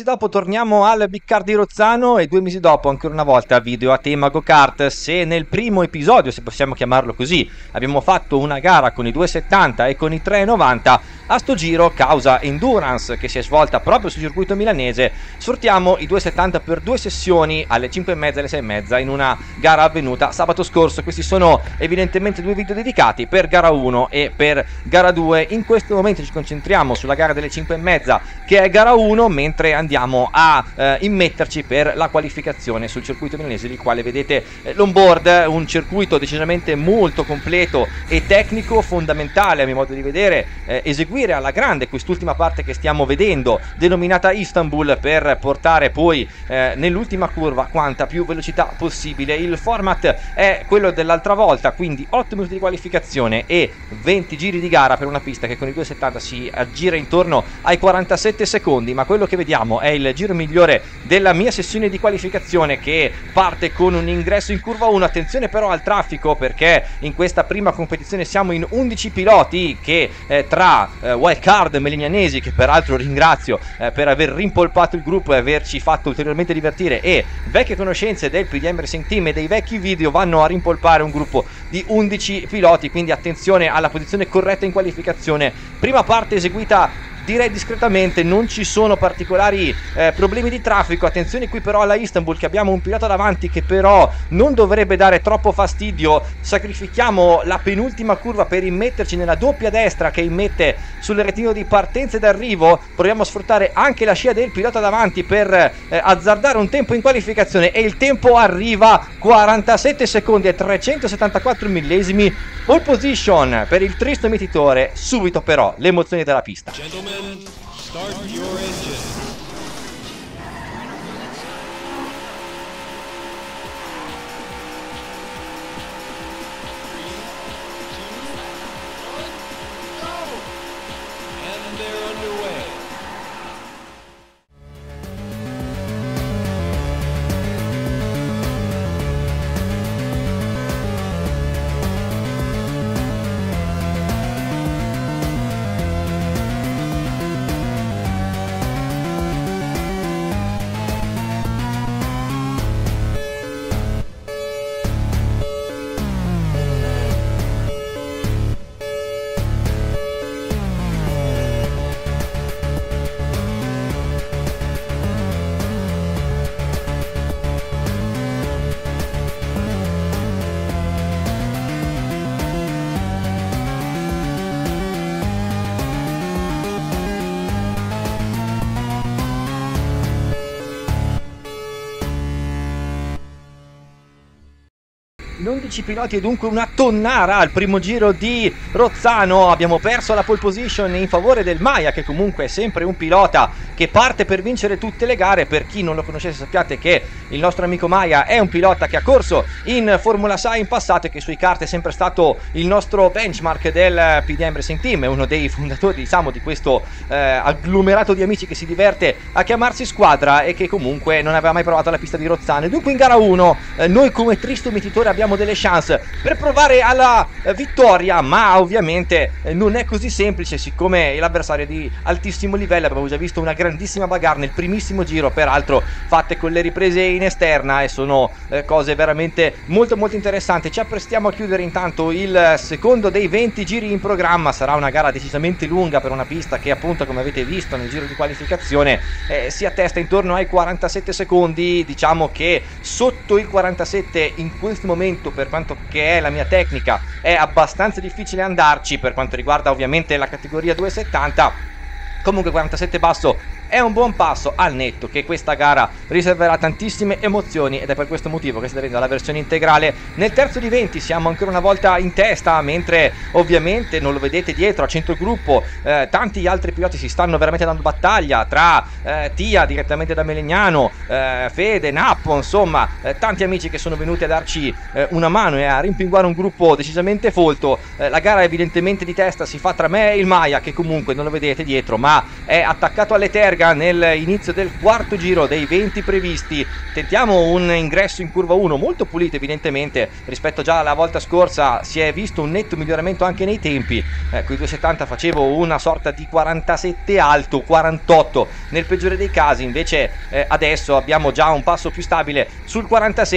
dopo torniamo al Big Kart di Rozzano e 2 mesi dopo ancora una volta video a tema go-kart. Se nel primo episodio, se possiamo chiamarlo così, abbiamo fatto una gara con i 270 e con i 390, a sto giro, causa endurance che si è svolta proprio sul circuito milanese, sfruttiamo i 270 per 2 sessioni alle 5:30 e alle 6:30 in una gara avvenuta sabato scorso. Questi sono evidentemente 2 video dedicati per gara 1 e per gara 2. In questo momento ci concentriamo sulla gara delle 5:30 che è gara 1, mentre andiamo a immetterci per la qualificazione sul circuito milanese, il quale vedete l'onboard, un circuito decisamente molto completo e tecnico, fondamentale a mio modo di vedere eseguire alla grande quest'ultima parte che stiamo vedendo, denominata Istanbul, per portare poi nell'ultima curva quanta più velocità possibile. Il format è quello dell'altra volta, quindi 8 minuti di qualificazione e 20 giri di gara per una pista che con i 270 si aggira intorno ai 47 secondi, ma quello che vediamo è il giro migliore della mia sessione di qualificazione, che parte con un ingresso in curva 1. Attenzione però al traffico, perché in questa prima competizione siamo in 11 piloti che tra wildcard melegnanesi, che peraltro ringrazio per aver rimpolpato il gruppo e averci fatto ulteriormente divertire, e vecchie conoscenze del PDM Racing Team e dei vecchi video, vanno a rimpolpare un gruppo di 11 piloti, quindi attenzione alla posizione corretta in qualificazione. Prima parte eseguita direi discretamente, non ci sono particolari problemi di traffico. Attenzione qui però alla Istanbul, che abbiamo un pilota davanti che però non dovrebbe dare troppo fastidio. Sacrifichiamo la penultima curva per immetterci nella doppia destra che immette sul retino di partenza ed arrivo. Proviamo a sfruttare anche la scia del pilota davanti per azzardare un tempo in qualificazione, e il tempo arriva: 47 secondi e 374 millesimi. Pole position per il tristo mietitore. Subito però le emozioni della pista. Gentlemen, start your engine. And they're underway. In 11 piloti e dunque una tonnara al primo giro di Rozzano. Abbiamo perso la pole position in favore del Maia, che comunque è sempre un pilota che parte per vincere tutte le gare. Per chi non lo conoscesse, sappiate che il nostro amico Maia è un pilota che ha corso in Formula SAI in passato e che sui kart è sempre stato il nostro benchmark del PDM Racing Team. È uno dei fondatori, diciamo, di questo agglomerato di amici che si diverte a chiamarsi squadra e che comunque non aveva mai provato la pista di Rozzano. E dunque in gara 1 noi come tristo mietitore abbiamo delle chance per provare alla vittoria, ma ovviamente non è così semplice, siccome l'avversario è di altissimo livello. Abbiamo già visto una grandissima bagarre nel primissimo giro, peraltro fatte con le riprese in esterna, e sono cose veramente molto interessanti. Ci apprestiamo a chiudere intanto il secondo dei 20 giri in programma. Sarà una gara decisamente lunga per una pista che, appunto, come avete visto nel giro di qualificazione, si attesta intorno ai 47 secondi. Diciamo che sotto il 47 in questo momento, per quanto che è la mia tecnica, è abbastanza difficile andarci per quanto riguarda ovviamente la categoria 270. Comunque 47 basso è un buon passo, al netto che questa gara riserverà tantissime emozioni, ed è per questo motivo che state vedendo la versione integrale. Nel terzo di 20 siamo ancora una volta in testa, mentre ovviamente non lo vedete dietro a centro gruppo tanti altri piloti si stanno veramente dando battaglia, tra Tia direttamente da Melegnano, Fede, Nappo, insomma tanti amici che sono venuti a darci una mano e a rimpinguare un gruppo decisamente folto. La gara evidentemente di testa si fa tra me e il Maia, che comunque non lo vedete dietro ma è attaccato alle terghe terga nell'inizio del quarto giro dei 20 previsti. Tentiamo un ingresso in curva 1 molto pulito, evidentemente rispetto già alla volta scorsa si è visto un netto miglioramento anche nei tempi. Con i 2,70 facevo una sorta di 47 alto, 48 nel peggiore dei casi, invece adesso abbiamo già un passo più stabile sul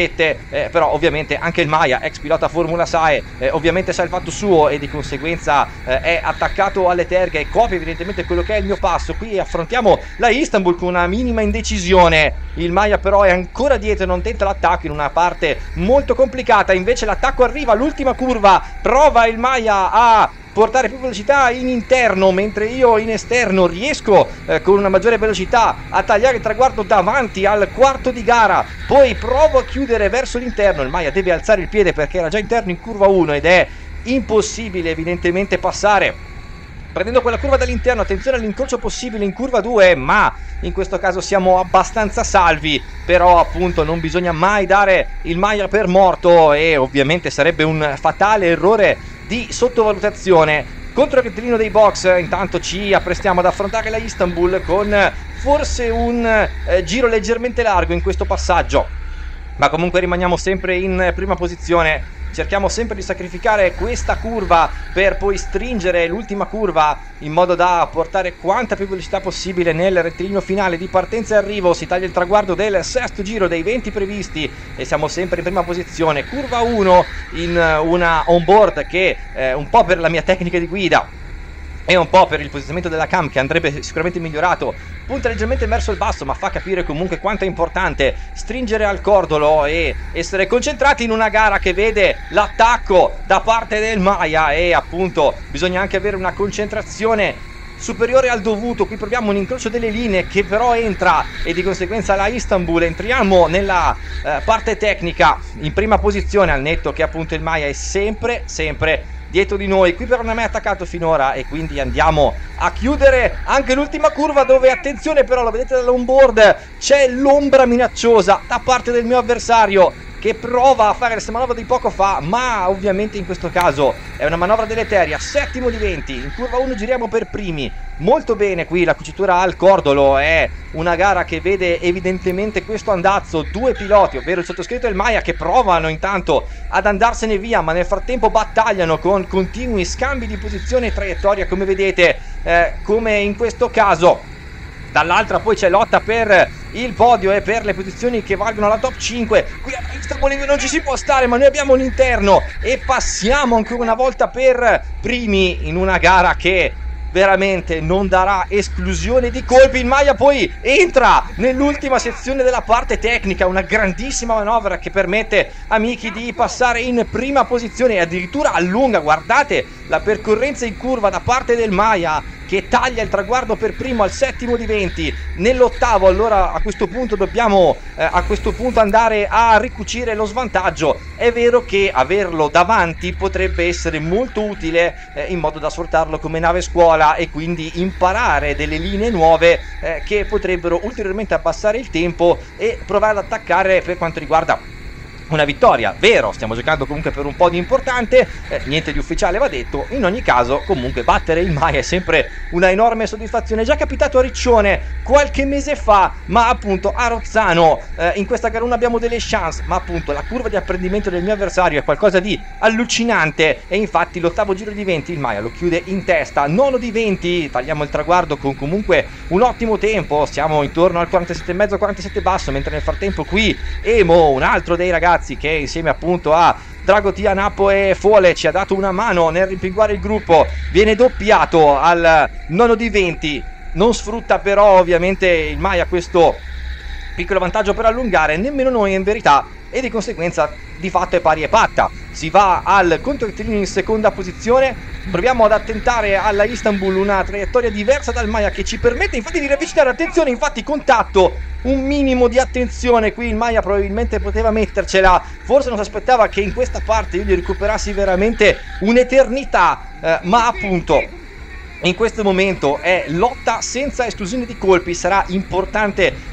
47, però ovviamente anche il Maia, ex pilota Formula SAE, ovviamente sa il fatto suo e di conseguenza è attaccato alle terghe e copia evidentemente quello che è il mio passo. Qui affrontiamo la Istanbul con una minima indecisione, il Maia però è ancora dietro e non tenta l'attacco in una parte molto complicata, invece l'attacco arriva all'ultima curva, prova il Maia a portare più velocità in interno, mentre io in esterno riesco con una maggiore velocità a tagliare il traguardo davanti al quarto di gara. Poi provo a chiudere verso l'interno, il Maia deve alzare il piede perché era già interno in curva 1 ed è impossibile evidentemente passare prendendo quella curva dall'interno. Attenzione all'incrocio possibile in curva 2, ma in questo caso siamo abbastanza salvi, però appunto non bisogna mai dare il Maia per morto e ovviamente sarebbe un fatale errore di sottovalutazione. Contro il rettilineo dei box intanto ci apprestiamo ad affrontare la Istanbul con forse un giro leggermente largo in questo passaggio, ma comunque rimaniamo sempre in prima posizione. Cerchiamo sempre di sacrificare questa curva per poi stringere l'ultima curva in modo da portare quanta più velocità possibile nel rettilineo finale di partenza e arrivo. Si taglia il traguardo del sesto giro dei 20 previsti e siamo sempre in prima posizione. Curva 1 in una onboard che un po' per la mia tecnica di guida e un po' per il posizionamento della cam che andrebbe sicuramente migliorato, punta leggermente verso il basso, ma fa capire comunque quanto è importante stringere al cordolo e essere concentrati in una gara che vede l'attacco da parte del Maia e appunto bisogna anche avere una concentrazione superiore al dovuto. Qui proviamo un incrocio delle linee che però entra e di conseguenza la Istanbul. Entriamo nella parte tecnica in prima posizione, al netto che appunto il Maia è sempre dietro di noi. Qui però non è mai attaccato finora e quindi andiamo a chiudere anche l'ultima curva, dove attenzione però, lo vedete dall'onboard, c'è l'ombra minacciosa da parte del mio avversario che prova a fare questa manovra di poco fa, ma ovviamente in questo caso è una manovra deleteria. Settimo di 20, in curva 1 giriamo per primi, molto bene qui la cucitura al cordolo. È una gara che vede evidentemente questo andazzo, due piloti, ovvero il sottoscritto e il Maia, che provano intanto ad andarsene via, ma nel frattempo battagliano con continui scambi di posizione e traiettoria, come vedete, come in questo caso. Dall'altra poi c'è lotta per il podio e per le posizioni che valgono la top 5. Qui a Istanbul non ci si può stare, ma noi abbiamo l'interno e passiamo ancora una volta per primi in una gara che veramente non darà esclusione di colpi. Il Maia poi entra nell'ultima sezione della parte tecnica, una grandissima manovra che permette a Miki di passare in prima posizione e addirittura allunga. Guardate la percorrenza in curva da parte del Maia che taglia il traguardo per primo al settimo di 20, nell'ottavo. Allora a questo punto dobbiamo andare a ricucire lo svantaggio. È vero che averlo davanti potrebbe essere molto utile in modo da sfruttarlo come nave scuola e quindi imparare delle linee nuove che potrebbero ulteriormente abbassare il tempo e provare ad attaccare per quanto riguarda una vittoria. Vero, stiamo giocando comunque per un po' di importante, niente di ufficiale va detto. In ogni caso comunque battere il Maia è sempre una enorme soddisfazione. È già capitato a Riccione qualche mese fa, ma appunto a Rozzano in questa gara non abbiamo delle chance, ma appunto la curva di apprendimento del mio avversario è qualcosa di allucinante e infatti l'ottavo giro di 20 il Maia lo chiude in testa. Nono di 20, tagliamo il traguardo con comunque un ottimo tempo, siamo intorno al 47,5, 47 basso, mentre nel frattempo qui Emo, un altro dei ragazzi che insieme appunto a Dragotia, Nappo e Fole ci ha dato una mano nel rimpinguare il gruppo, viene doppiato al nono di 20. Non sfrutta però ovviamente il Maia questo piccolo vantaggio per allungare, nemmeno noi in verità, e di conseguenza di fatto è pari e patta. Si va al controrettilineo in seconda posizione, proviamo ad attentare alla Istanbul una traiettoria diversa dal Maia che ci permette infatti di ravvicinare. Attenzione, infatti contatto, un minimo di attenzione qui il Maia probabilmente poteva mettercela, forse non si aspettava che in questa parte io gli recuperassi veramente un'eternità, ma appunto in questo momento è lotta senza esclusione di colpi. Sarà importante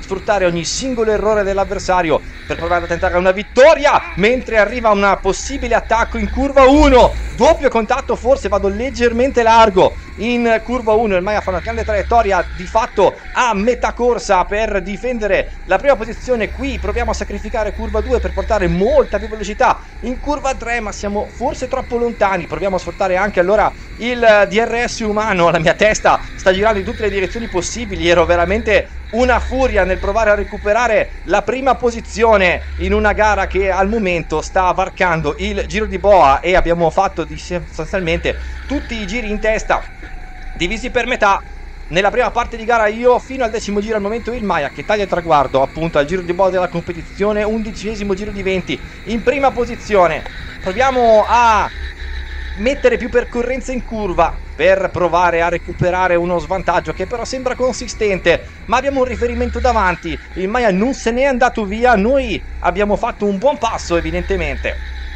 sfruttare ogni singolo errore dell'avversario per provare a tentare una vittoria, mentre arriva un possibile attacco in curva 1, doppio contatto, forse vado leggermente largo in curva 1, il Maya fa una grande traiettoria di fatto a metà corsa per difendere la prima posizione. Qui proviamo a sacrificare curva 2 per portare molta più velocità in curva 3, ma siamo forse troppo lontani. Proviamo a sfruttare anche allora il DRS umano, la mia testa sta girando in tutte le direzioni possibili, ero veramente una furia nel provare a recuperare la prima posizione in una gara che al momento sta varcando il Giro di Boa, e abbiamo fatto sostanzialmente tutti i giri in testa divisi per metà. Nella prima parte di gara io fino al 10° giro, al momento il Maya che taglia il traguardo appunto al Giro di Boa della competizione, 11° giro di 20 in prima posizione. Proviamo a mettere più percorrenza in curva per provare a recuperare uno svantaggio che però sembra consistente, ma abbiamo un riferimento davanti, il Maya non se n'è andato via, noi abbiamo fatto un buon passo evidentemente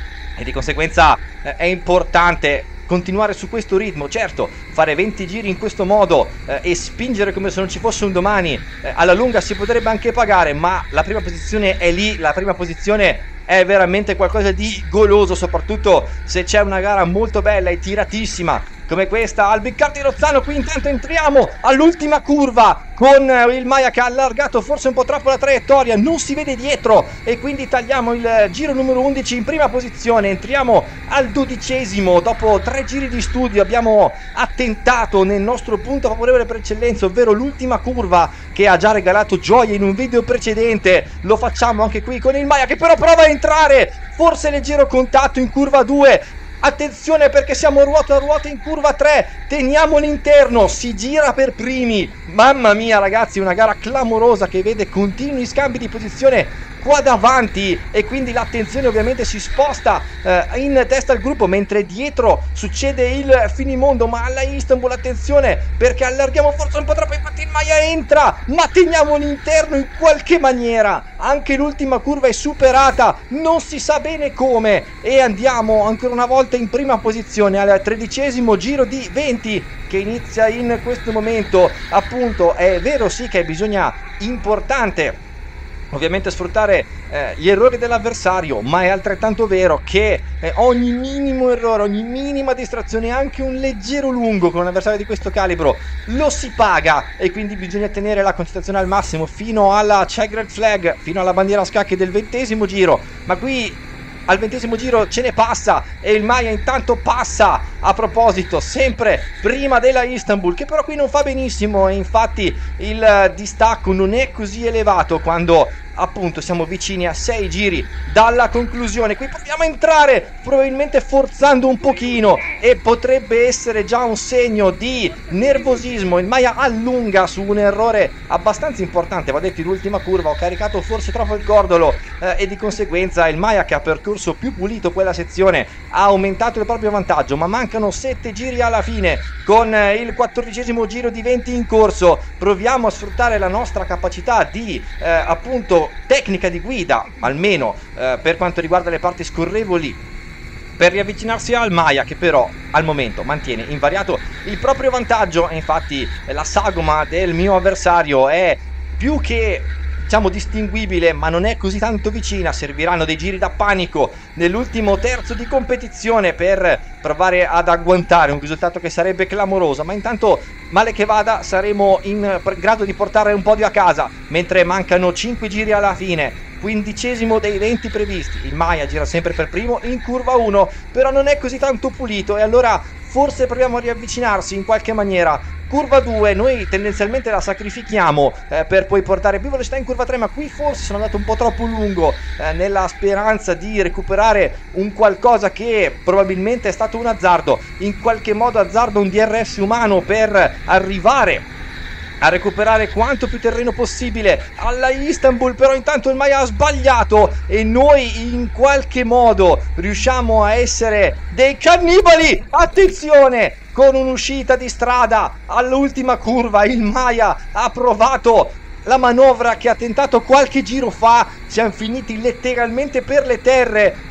e di conseguenza è importante continuare su questo ritmo. Certo, fare 20 giri in questo modo e spingere come se non ci fosse un domani alla lunga si potrebbe anche pagare, ma la prima posizione è lì, la prima posizione è veramente qualcosa di goloso, soprattutto se c'è una gara molto bella e tiratissima come questa al Biccar di Rozzano. Qui intanto entriamo all'ultima curva con il Maya che ha allargato forse un po' troppo la traiettoria, non si vede dietro e quindi tagliamo il giro numero 11 in prima posizione. Entriamo al 12° dopo 3 giri di studio, abbiamo attentato nel nostro punto favorevole per eccellenza, ovvero l'ultima curva che ha già regalato gioia in un video precedente. Lo facciamo anche qui con il Maya che però prova a entrare, forse leggero contatto in curva 2. Attenzione perché siamo ruota a ruota in curva 3, teniamo l'interno, si gira per primi. Mamma mia ragazzi, una gara clamorosa che vede continui scambi di posizione qua davanti e quindi l'attenzione ovviamente si sposta in testa al gruppo, mentre dietro succede il finimondo. Ma alla Istanbul attenzione perché allarghiamo forse un po' troppo, infatti il Maya entra, ma teniamo l'interno in qualche maniera. Anche l'ultima curva è superata, non si sa bene come, e andiamo ancora una volta in prima posizione al 13° giro di 20 che inizia in questo momento. Appunto è vero sì che bisogna importante ovviamente sfruttare gli errori dell'avversario, ma è altrettanto vero che ogni minimo errore, ogni minima distrazione, anche un leggero lungo con un avversario di questo calibro lo si paga, e quindi bisogna tenere la concentrazione al massimo fino alla check red flag, fino alla bandiera a scacchi del 20° giro. Ma qui al 20° giro ce ne passa e il Maya intanto passa, a proposito, sempre prima della Istanbul, che però qui non fa benissimo, e infatti il distacco non è così elevato quando appunto siamo vicini a 6 giri dalla conclusione. Qui proviamo a entrare probabilmente forzando un pochino e potrebbe essere già un segno di nervosismo. Il Maya allunga su un errore abbastanza importante, va detto, in ultima curva ho caricato forse troppo il cordolo e di conseguenza il Maya, che ha percorso più pulito quella sezione, ha aumentato il proprio vantaggio, ma mancano 7 giri alla fine con il 14° giro di 20 in corso. Proviamo a sfruttare la nostra capacità di appunto tecnica di guida, almeno per quanto riguarda le parti scorrevoli, per riavvicinarsi al Maya, che però al momento mantiene invariato il proprio vantaggio. E infatti la sagoma del mio avversario è più che, diciamo, distinguibile, ma non è così tanto vicina. Serviranno dei giri da panico nell'ultimo terzo di competizione per provare ad agguantare un risultato che sarebbe clamoroso, ma intanto male che vada saremo in grado di portare un podio a casa, mentre mancano 5 giri alla fine, 15° dei 20 previsti. Il Maya gira sempre per primo in curva 1, però non è così tanto pulito, e allora forse proviamo a riavvicinarsi in qualche maniera. Curva 2 noi tendenzialmente la sacrifichiamo per poi portare più velocità in curva 3, ma qui forse sono andato un po' troppo lungo nella speranza di recuperare un qualcosa che probabilmente è stato un azzardo. In qualche modo azzardo un DRS umano per arrivare a recuperare quanto più terreno possibile alla Istanbul, però intanto il Maya ha sbagliato e noi in qualche modo riusciamo a essere dei cannibali. Attenzione, con un'uscita di strada all'ultima curva il Maya ha provato la manovra che ha tentato qualche giro fa, siamo finiti letteralmente per le terre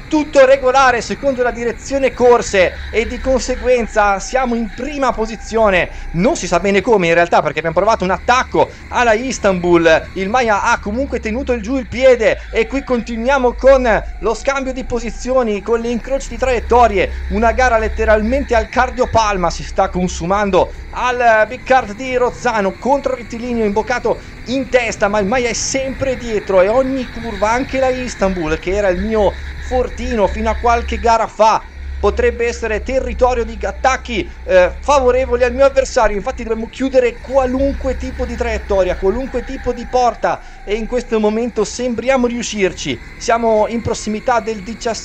tutto regolare secondo la direzione corse e di conseguenza siamo in prima posizione. Non si sa bene come in realtà, perché abbiamo provato un attacco alla Istanbul, il Maya ha comunque tenuto giù il piede e qui continuiamo con lo scambio di posizioni, con le incroci di traiettorie, una gara letteralmente al cardiopalma si sta consumando al Big Kart di Rozzano, contro rettilineo imboccato in testa, ma il Maya è sempre dietro e ogni curva, anche la Istanbul che era il mio fortino fino a qualche gara fa, potrebbe essere territorio di attacchi favorevoli al mio avversario. Infatti dobbiamo chiudere qualunque tipo di traiettoria, qualunque tipo di porta e in questo momento sembriamo riuscirci. Siamo in prossimità del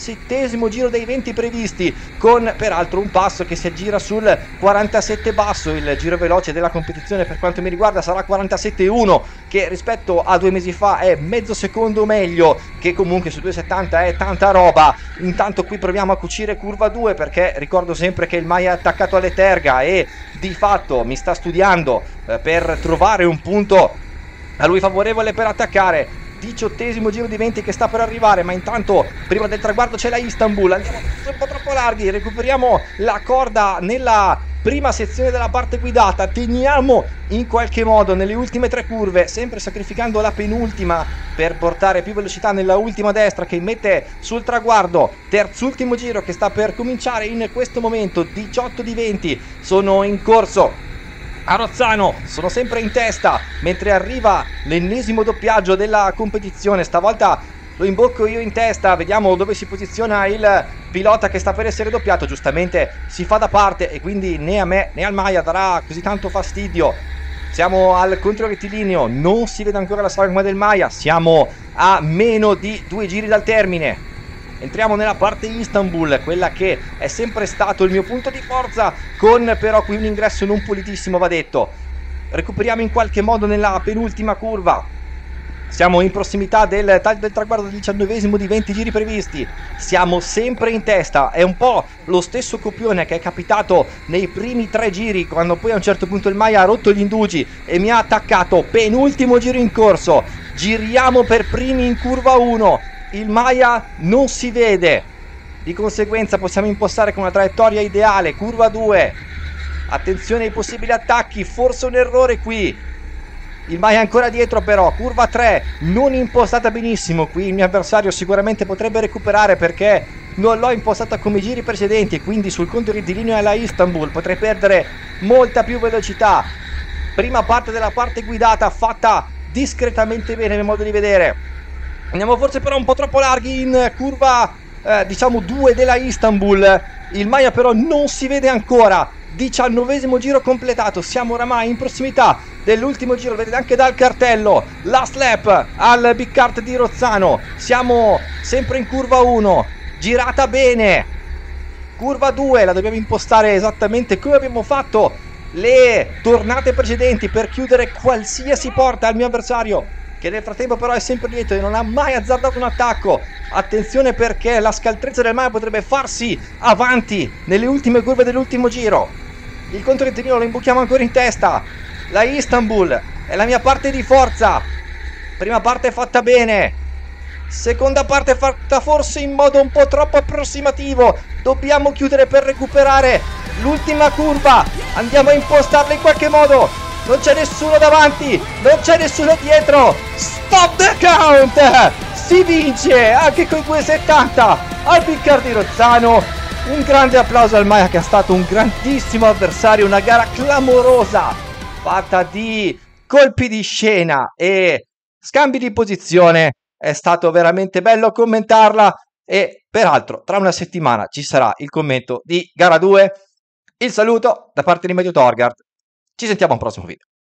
17° giro dei 20 previsti, con peraltro un passo che si aggira sul 47 basso. Il giro veloce della competizione per quanto mi riguarda sarà 47,1, che rispetto a 2 mesi fa è mezzo secondo meglio, che comunque su 2,70 è tanta roba. Intanto qui proviamo a cucire curva 2, perché ricordo sempre che il Maya è attaccato alle terga e di fatto mi sta studiando per trovare un punto a lui favorevole per attaccare. 18° giro di 20 che sta per arrivare, ma intanto prima del traguardo c'è la Istanbul. Andiamo un po' troppo larghi, recuperiamo la corda nella prima sezione della parte guidata, teniamo in qualche modo nelle ultime 3 curve, sempre sacrificando la penultima per portare più velocità nella ultima destra che mette sul traguardo. Terzultimo giro che sta per cominciare in questo momento, 18 di 20 sono in corso a Rozzano, sono sempre in testa mentre arriva l'ennesimo doppiaggio della competizione. Stavolta lo imbocco io in testa, vediamo dove si posiziona il pilota che sta per essere doppiato. Giustamente si fa da parte e quindi né a me né al Maya darà così tanto fastidio. Siamo al controrettilineo, non si vede ancora la sagoma del Maya, siamo a meno di 2 giri dal termine. Entriamo nella parte Istanbul, quella che è sempre stato il mio punto di forza, con però qui un ingresso non pulitissimo, va detto. Recuperiamo in qualche modo nella penultima curva. Siamo in prossimità del taglio del traguardo del 19° di 20 giri previsti. Siamo sempre in testa, è un po' lo stesso copione che è capitato nei primi 3 giri, quando poi a un certo punto il Maya ha rotto gli indugi e mi ha attaccato. Penultimo giro in corso, giriamo per primi in curva 1. Il Maya non si vede, di conseguenza possiamo impostare con una traiettoria ideale. Curva 2, attenzione ai possibili attacchi, forse un errore qui. Il Maya è ancora dietro però. Curva 3, non impostata benissimo. Qui il mio avversario sicuramente potrebbe recuperare, perché non l'ho impostata come i giri precedenti e quindi sul conto rettilineo alla Istanbul potrei perdere molta più velocità. Prima parte della parte guidata fatta discretamente bene, nel modo di vedere. Andiamo forse però un po' troppo larghi in curva diciamo 2 della Istanbul. Il Maya però non si vede ancora. 19° giro completato, siamo oramai in prossimità dell'ultimo giro, vedete anche dal cartello last lap al Big Kart di Rozzano. Siamo sempre in curva 1, girata bene. Curva 2 la dobbiamo impostare esattamente come abbiamo fatto le tornate precedenti, per chiudere qualsiasi porta al mio avversario, che nel frattempo però è sempre dietro e non ha mai azzardato un attacco. Attenzione, perché la scaltrezza del Maya potrebbe farsi avanti nelle ultime curve dell'ultimo giro. Il controrettilineo lo imbuchiamo ancora in testa. La Istanbul è la mia parte di forza. Prima parte fatta bene, seconda parte fatta forse in modo un po' troppo approssimativo. Dobbiamo chiudere per recuperare l'ultima curva. Andiamo a impostarla in qualche modo. Non c'è nessuno davanti, non c'è nessuno dietro. Stop the count! Si vince anche con i 2,70 al Big Kart di Rozzano. Un grande applauso al Maya, che è stato un grandissimo avversario. Una gara clamorosa, fatta di colpi di scena e scambi di posizione. È stato veramente bello commentarla e peraltro tra una settimana ci sarà il commento di gara 2. Il saluto da parte di Medio Torgard. Ci sentiamo al prossimo video.